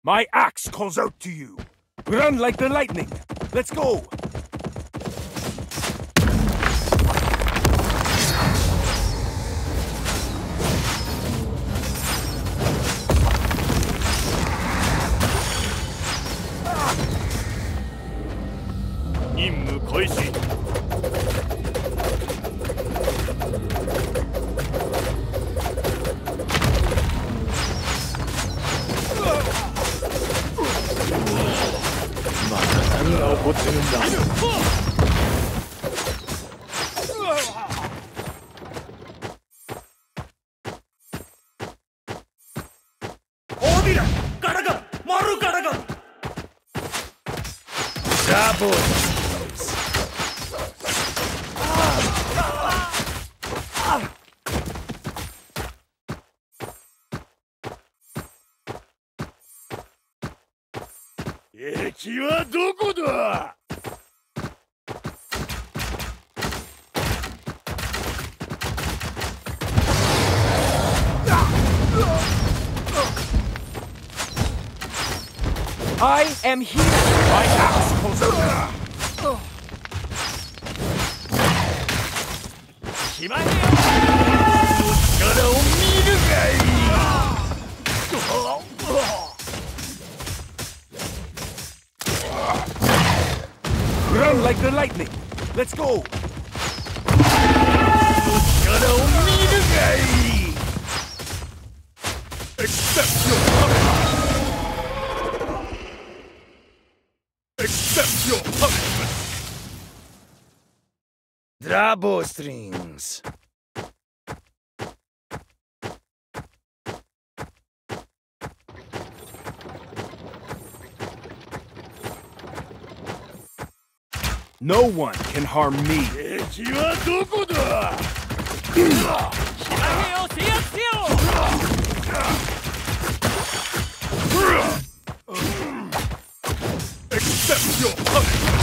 My axe calls out to you. Run like the lightning. Let's go. 敵はどこだ I am here. My axe calls out. しまえよ力を見るがいい Run like the lightning. Let's go. 力を見るがいい Accept your punishment. Accept your punishment. Draw bowstrings. No one can harm me. 敵はどこだ Accept your punishment.